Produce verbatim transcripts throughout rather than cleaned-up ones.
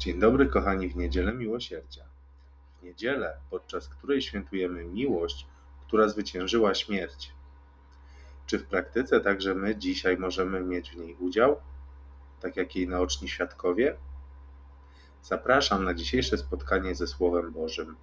Dzień dobry, kochani, w Niedzielę Miłosierdzia. W niedzielę, podczas której świętujemy miłość, która zwyciężyła śmierć. Czy w praktyce także my dzisiaj możemy mieć w niej udział, tak jak jej naoczni świadkowie? Zapraszam na dzisiejsze spotkanie ze Słowem Bożym.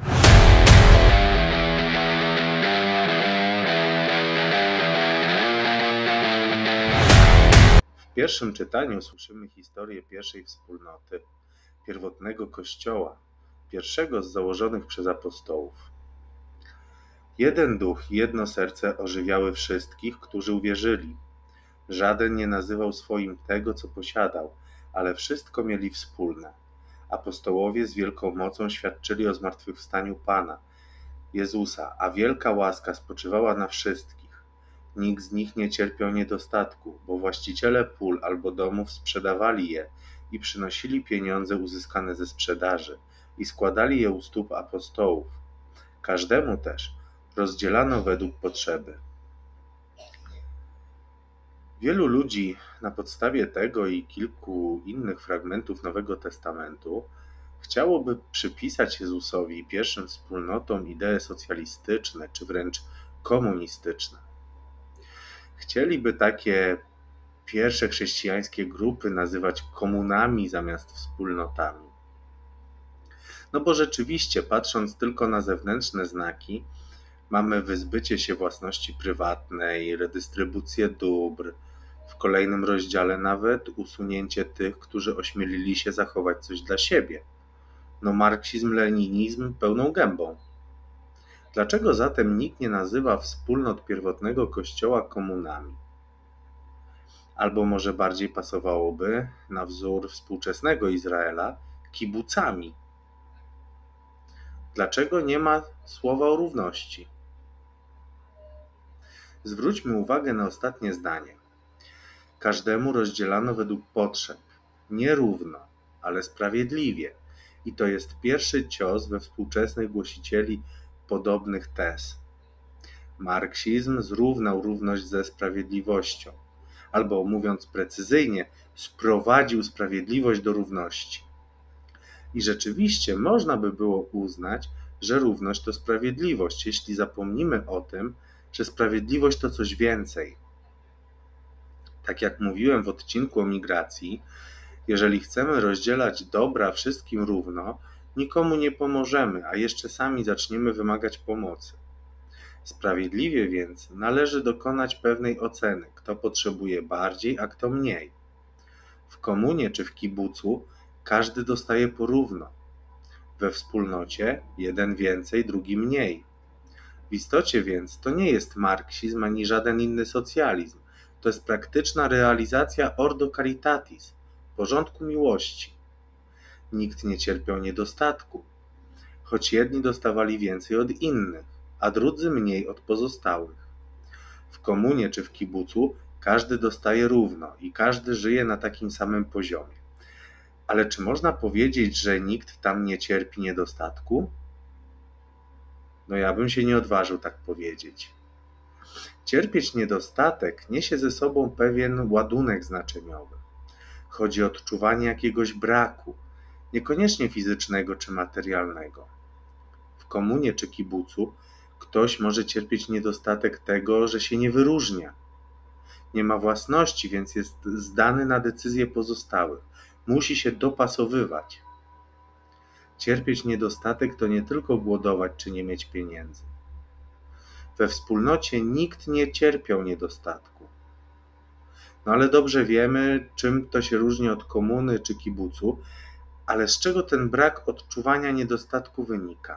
W pierwszym czytaniu słyszymy historię pierwszej wspólnoty, pierwotnego Kościoła, pierwszego z założonych przez apostołów. Jeden duch i jedno serce ożywiały wszystkich, którzy uwierzyli. Żaden nie nazywał swoim tego, co posiadał, ale wszystko mieli wspólne. Apostołowie z wielką mocą świadczyli o zmartwychwstaniu Pana, Jezusa, a wielka łaska spoczywała na wszystkich. Nikt z nich nie cierpiał niedostatku, bo właściciele pól albo domów sprzedawali je i przynosili pieniądze uzyskane ze sprzedaży i składali je u stóp apostołów. Każdemu też rozdzielano według potrzeby. Wielu ludzi na podstawie tego i kilku innych fragmentów Nowego Testamentu chciałoby przypisać Jezusowi i pierwszym wspólnotom idee socjalistyczne czy wręcz komunistyczne. Chcieliby takie pierwsze chrześcijańskie grupy nazywać komunami zamiast wspólnotami. No bo rzeczywiście, patrząc tylko na zewnętrzne znaki, mamy wyzbycie się własności prywatnej, redystrybucję dóbr, w kolejnym rozdziale nawet usunięcie tych, którzy ośmielili się zachować coś dla siebie. No marksizm, leninizm pełną gębą. Dlaczego zatem nikt nie nazywa wspólnot pierwotnego Kościoła komunami? Albo może bardziej pasowałoby na wzór współczesnego Izraela kibucami. Dlaczego nie ma słowa o równości? Zwróćmy uwagę na ostatnie zdanie. Każdemu rozdzielano według potrzeb, nie równo, ale sprawiedliwie. I to jest pierwszy cios we współczesnych głosicieli podobnych tez. Marksizm zrównał równość ze sprawiedliwością, albo mówiąc precyzyjnie, sprowadził sprawiedliwość do równości. I rzeczywiście można by było uznać, że równość to sprawiedliwość, jeśli zapomnimy o tym, że sprawiedliwość to coś więcej. Tak jak mówiłem w odcinku o migracji, jeżeli chcemy rozdzielać dobra wszystkim równo, nikomu nie pomożemy, a jeszcze sami zaczniemy wymagać pomocy. Sprawiedliwie więc należy dokonać pewnej oceny, kto potrzebuje bardziej, a kto mniej. W komunie czy w kibucu każdy dostaje porówno. We wspólnocie jeden więcej, drugi mniej. W istocie więc to nie jest marksizm ani żaden inny socjalizm. To jest praktyczna realizacja ordo caritatis, porządku miłości. Nikt nie cierpiał niedostatku, choć jedni dostawali więcej od innych, a drudzy mniej od pozostałych. W komunie czy w kibucu każdy dostaje równo i każdy żyje na takim samym poziomie. Ale czy można powiedzieć, że nikt tam nie cierpi niedostatku? No ja bym się nie odważył tak powiedzieć. Cierpieć niedostatek niesie ze sobą pewien ładunek znaczeniowy. Chodzi o odczuwanie jakiegoś braku, niekoniecznie fizycznego czy materialnego. W komunie czy kibucu ktoś może cierpieć niedostatek tego, że się nie wyróżnia. Nie ma własności, więc jest zdany na decyzje pozostałych. Musi się dopasowywać. Cierpieć niedostatek to nie tylko głodować czy nie mieć pieniędzy. We wspólnocie nikt nie cierpiał niedostatku. No ale dobrze wiemy, czym to się różni od komuny czy kibucu, ale z czego ten brak odczuwania niedostatku wynika?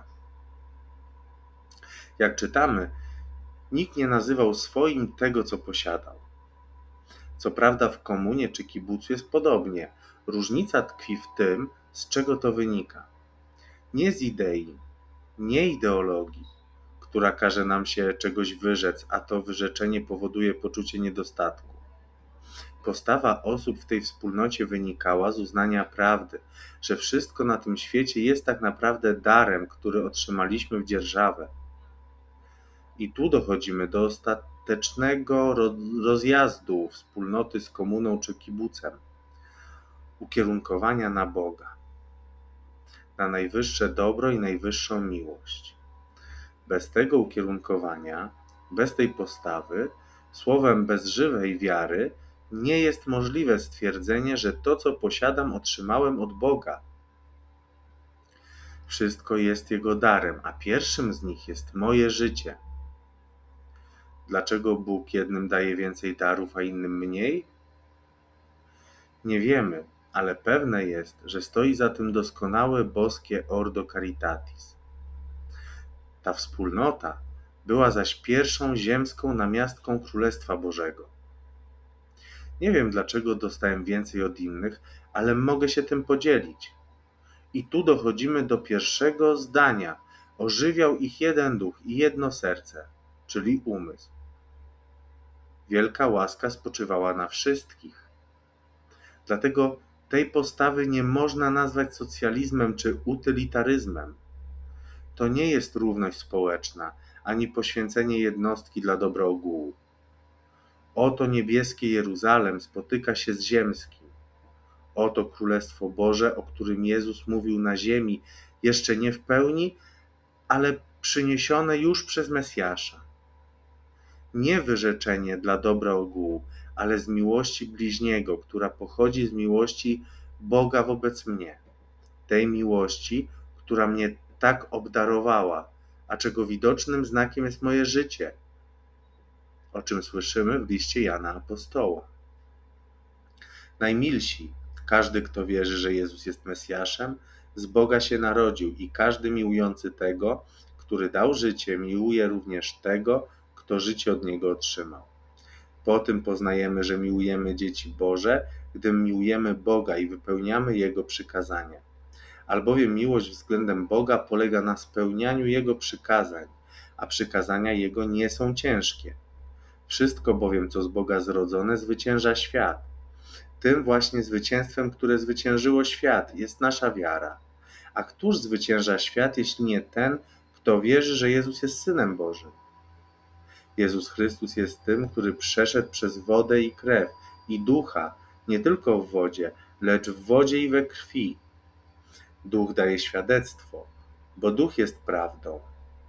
Jak czytamy, nikt nie nazywał swoim tego, co posiadał. Co prawda w komunie czy kibucu jest podobnie. Różnica tkwi w tym, z czego to wynika. Nie z idei, nie ideologii, która każe nam się czegoś wyrzec, a to wyrzeczenie powoduje poczucie niedostatku. Postawa osób w tej wspólnocie wynikała z uznania prawdy, że wszystko na tym świecie jest tak naprawdę darem, który otrzymaliśmy w dzierżawę. I tu dochodzimy do ostatecznego rozjazdu wspólnoty z komuną czy kibucem, ukierunkowania na Boga. na najwyższe dobro i najwyższą miłość. Bez tego ukierunkowania, bez tej postawy, słowem bez żywej wiary, nie jest możliwe stwierdzenie, że to, co posiadam, otrzymałem od Boga. Wszystko jest Jego darem, a pierwszym z nich jest moje życie. Dlaczego Bóg jednym daje więcej darów, a innym mniej? Nie wiemy, ale pewne jest, że stoi za tym doskonałe boskie Ordo Caritatis. Ta wspólnota była zaś pierwszą ziemską namiastką Królestwa Bożego. Nie wiem, dlaczego dostałem więcej od innych, ale mogę się tym podzielić. I tu dochodzimy do pierwszego zdania. Ożywiał ich jeden duch i jedno serce, czyli umysł. Wielka łaska spoczywała na wszystkich. Dlatego tej postawy nie można nazwać socjalizmem czy utylitaryzmem. To nie jest równość społeczna, ani poświęcenie jednostki dla dobra ogółu. Oto niebieskie Jeruzalem spotyka się z ziemskim. Oto Królestwo Boże, o którym Jezus mówił na ziemi, jeszcze nie w pełni, ale przyniesione już przez Mesjasza. Nie wyrzeczenie dla dobra ogółu, ale z miłości bliźniego, która pochodzi z miłości Boga wobec mnie. Tej miłości, która mnie tak obdarowała, a czego widocznym znakiem jest moje życie, o czym słyszymy w liście Jana Apostoła. Najmilsi, każdy, kto wierzy, że Jezus jest Mesjaszem, z Boga się narodził i każdy miłujący tego, który dał życie, miłuje również tego, kto życie od Niego otrzymał. Po tym poznajemy, że miłujemy dzieci Boże, gdy miłujemy Boga i wypełniamy Jego przykazania. Albowiem miłość względem Boga polega na spełnianiu Jego przykazań, a przykazania Jego nie są ciężkie. Wszystko bowiem, co z Boga zrodzone, zwycięża świat. Tym właśnie zwycięstwem, które zwyciężyło świat, jest nasza wiara. A któż zwycięża świat, jeśli nie ten, kto wierzy, że Jezus jest Synem Bożym? Jezus Chrystus jest tym, który przeszedł przez wodę i krew i ducha, nie tylko w wodzie, lecz w wodzie i we krwi. Duch daje świadectwo, bo Duch jest prawdą.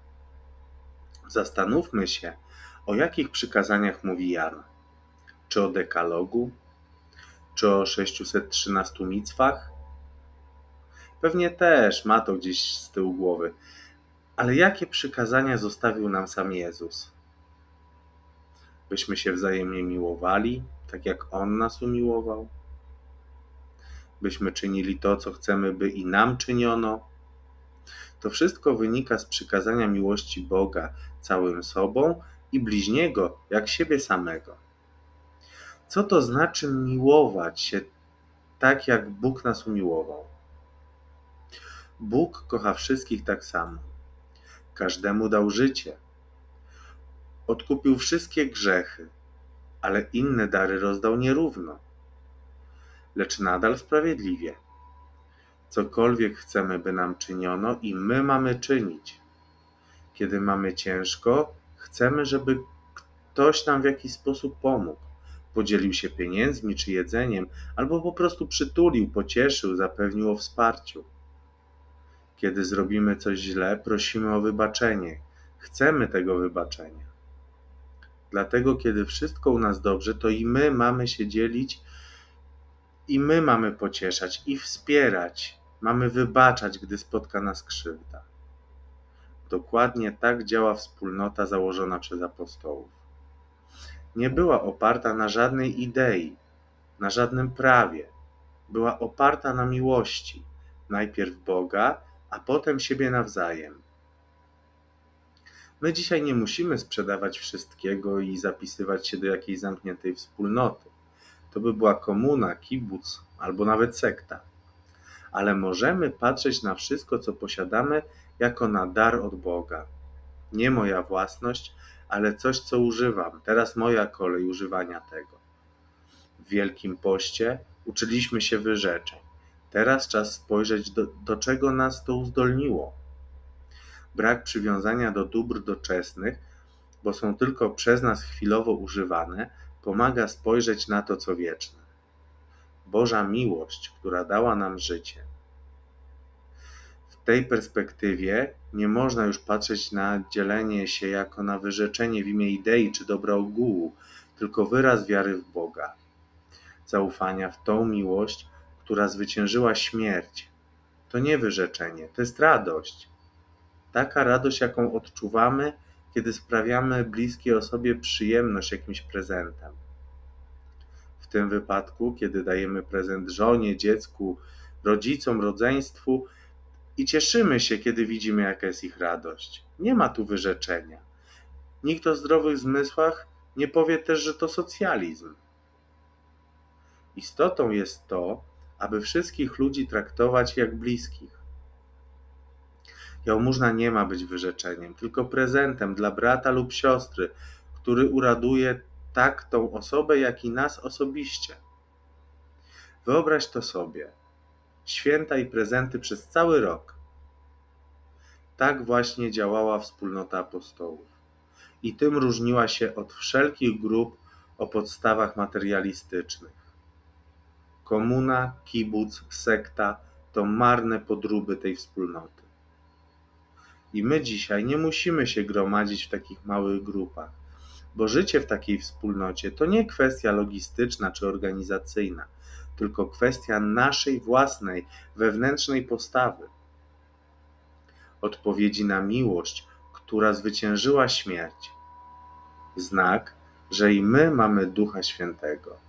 Zastanówmy się, o jakich przykazaniach mówi Jan. Czy o dekalogu? Czy o sześciuset trzynastu micwach? Pewnie też ma to gdzieś z tyłu głowy. Ale jakie przykazania zostawił nam sam Jezus? Byśmy się wzajemnie miłowali, tak jak On nas umiłował? Byśmy czynili to, co chcemy, by i nam czyniono? To wszystko wynika z przykazania miłości Boga całym sobą i bliźniego jak siebie samego. Co to znaczy miłować się tak, jak Bóg nas umiłował? Bóg kocha wszystkich tak samo. Każdemu dał życie. Odkupił wszystkie grzechy, ale inne dary rozdał nierówno, lecz nadal sprawiedliwie. Cokolwiek chcemy, by nam czyniono, i my mamy czynić. Kiedy mamy ciężko, chcemy, żeby ktoś nam w jakiś sposób pomógł. Podzielił się pieniędzmi czy jedzeniem, albo po prostu przytulił, pocieszył, zapewnił o wsparciu. Kiedy zrobimy coś źle, prosimy o wybaczenie. Chcemy tego wybaczenia. Dlatego, kiedy wszystko u nas dobrze, to i my mamy się dzielić, i my mamy pocieszać i wspierać. Mamy wybaczać, gdy spotka nas krzywda. Dokładnie tak działa wspólnota założona przez apostołów. Nie była oparta na żadnej idei, na żadnym prawie. Była oparta na miłości. Najpierw Boga, a potem siebie nawzajem. My dzisiaj nie musimy sprzedawać wszystkiego i zapisywać się do jakiejś zamkniętej wspólnoty. To by była komuna, kibuc albo nawet sekta. Ale możemy patrzeć na wszystko, co posiadamy, jako na dar od Boga. Nie moja własność, ale coś, co używam. Teraz moja kolej używania tego. W Wielkim Poście uczyliśmy się wyrzeczeń. Teraz czas spojrzeć, do, do czego nas to uzdolniło. Brak przywiązania do dóbr doczesnych, bo są tylko przez nas chwilowo używane, pomaga spojrzeć na to, co wieczne. Boża miłość, która dała nam życie. tej perspektywie nie można już patrzeć na dzielenie się jako na wyrzeczenie w imię idei czy dobra ogółu, tylko wyraz wiary w Boga, zaufania w tą miłość, która zwyciężyła śmierć. To nie wyrzeczenie, to jest radość. Taka radość, jaką odczuwamy, kiedy sprawiamy bliskiej osobie przyjemność jakimś prezentem. W tym wypadku, kiedy dajemy prezent żonie, dziecku, rodzicom, rodzeństwu i cieszymy się, kiedy widzimy, jaka jest ich radość. Nie ma tu wyrzeczenia. Nikt o zdrowych zmysłach nie powie też, że to socjalizm. Istotą jest to, aby wszystkich ludzi traktować jak bliskich. Jałmużna nie ma być wyrzeczeniem, tylko prezentem dla brata lub siostry, który uraduje tak tą osobę, jak i nas osobiście. Wyobraź to sobie. Święta i prezenty przez cały rok. Tak właśnie działała wspólnota apostołów. I tym różniła się od wszelkich grup o podstawach materialistycznych. Komuna, kibuc, sekta to marne podróby tej wspólnoty. I my dzisiaj nie musimy się gromadzić w takich małych grupach, bo życie w takiej wspólnocie to nie kwestia logistyczna czy organizacyjna, tylko kwestia naszej własnej, wewnętrznej postawy. Odpowiedzi na miłość, która zwyciężyła śmierć. Znak, że i my mamy Ducha Świętego.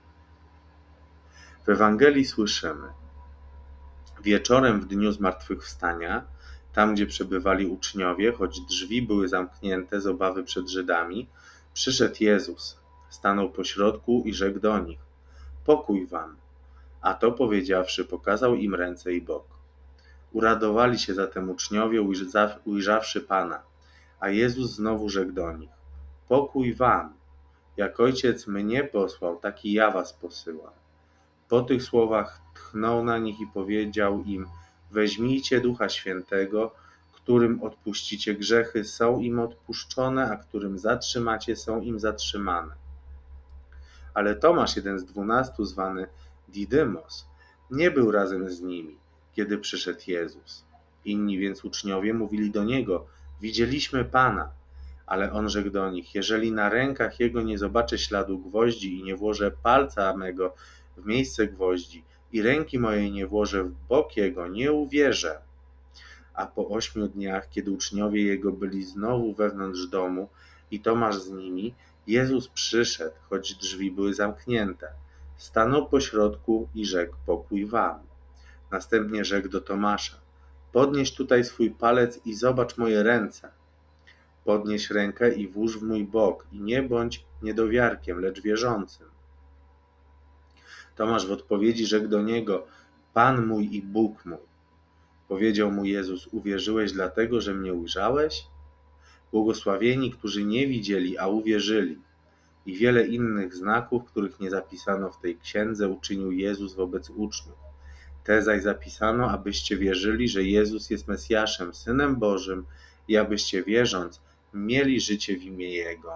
W Ewangelii słyszymy: wieczorem w dniu zmartwychwstania, tam gdzie przebywali uczniowie, choć drzwi były zamknięte z obawy przed Żydami, przyszedł Jezus, stanął pośrodku i rzekł do nich: pokój wam. A to powiedziawszy, pokazał im ręce i bok. Uradowali się zatem uczniowie, ujrzawszy Pana, a Jezus znowu rzekł do nich: pokój wam. Jak Ojciec mnie posłał, tak i ja was posyłam. Po tych słowach tchnął na nich i powiedział im: weźmijcie Ducha Świętego, którym odpuścicie grzechy, są im odpuszczone, a którym zatrzymacie, są im zatrzymane. Ale Tomasz, jeden z dwunastu, zwany Didymos, nie był razem z nimi, kiedy przyszedł Jezus. Inni więc uczniowie mówili do niego: widzieliśmy Pana. Ale on rzekł do nich: jeżeli na rękach jego nie zobaczę śladu gwoździ i nie włożę palca mego w miejsce gwoździ i ręki mojej nie włożę w bok jego, nie uwierzę. A po ośmiu dniach, kiedy uczniowie jego byli znowu wewnątrz domu i Tomasz z nimi, Jezus przyszedł, choć drzwi były zamknięte. Stanął pośrodku i rzekł: pokój wam. Następnie rzekł do Tomasza: podnieś tutaj swój palec i zobacz moje ręce. Podnieś rękę i włóż w mój bok i nie bądź niedowiarkiem, lecz wierzącym. Tomasz w odpowiedzi rzekł do niego: Pan mój i Bóg mój. Powiedział mu Jezus: uwierzyłeś dlatego, że mnie ujrzałeś? Błogosławieni, którzy nie widzieli, a uwierzyli. I wiele innych znaków, których nie zapisano w tej księdze, uczynił Jezus wobec uczniów. Te zaś zapisano, abyście wierzyli, że Jezus jest Mesjaszem, Synem Bożym, i abyście wierząc, mieli życie w imię Jego.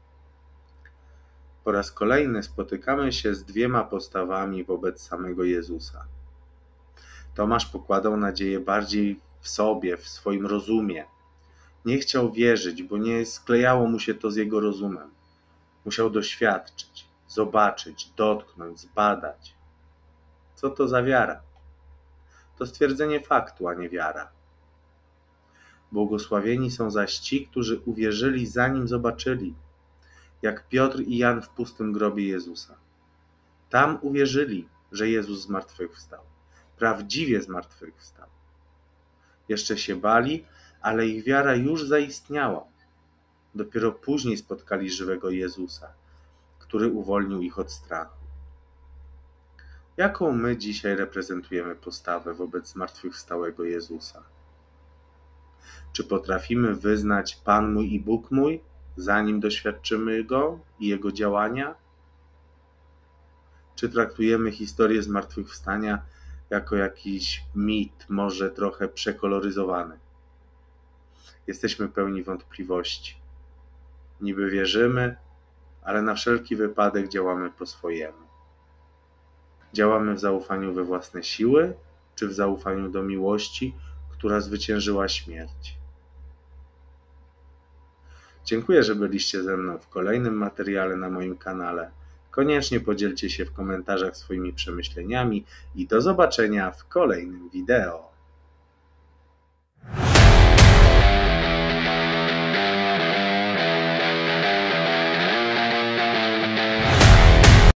Po raz kolejny spotykamy się z dwiema postawami wobec samego Jezusa. Tomasz pokładał nadzieję bardziej w sobie, w swoim rozumie. Nie chciał wierzyć, bo nie sklejało mu się to z jego rozumem. Musiał doświadczyć, zobaczyć, dotknąć, zbadać. Co to za wiara? To stwierdzenie faktu, a nie wiara. Błogosławieni są zaś ci, którzy uwierzyli, zanim zobaczyli, jak Piotr i Jan w pustym grobie Jezusa. Tam uwierzyli, że Jezus zmartwychwstał. Prawdziwie zmartwychwstał. Jeszcze się bali, ale ich wiara już zaistniała. Dopiero później spotkali żywego Jezusa, który uwolnił ich od strachu. Jaką my dzisiaj reprezentujemy postawę wobec zmartwychwstałego Jezusa? Czy potrafimy wyznać Pan mój i Bóg mój, zanim doświadczymy Go i Jego działania? Czy traktujemy historię zmartwychwstania jako jakiś mit, może trochę przekoloryzowany? Jesteśmy pełni wątpliwości. Niby wierzymy, ale na wszelki wypadek działamy po swojemu. Działamy w zaufaniu we własne siły, czy w zaufaniu do miłości, która zwyciężyła śmierć. Dziękuję, że byliście ze mną w kolejnym materiale na moim kanale. Koniecznie podzielcie się w komentarzach swoimi przemyśleniami i do zobaczenia w kolejnym wideo.